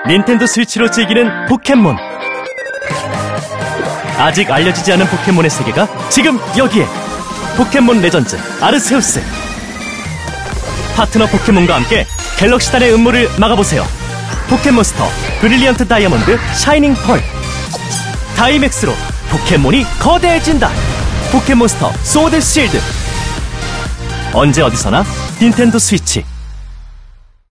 닌텐도 스위치로 즐기는 포켓몬. 아직 알려지지 않은 포켓몬의 세계가 지금 여기에. 포켓몬 레전즈 아르세우스. 파트너 포켓몬과 함께 갤럭시단의 음모를 막아보세요. 포켓몬스터 브릴리언트 다이아몬드 샤이닝 펄. 다이맥스로 포켓몬이 거대해진다. 포켓몬스터 소드 실드. 언제 어디서나 닌텐도 스위치.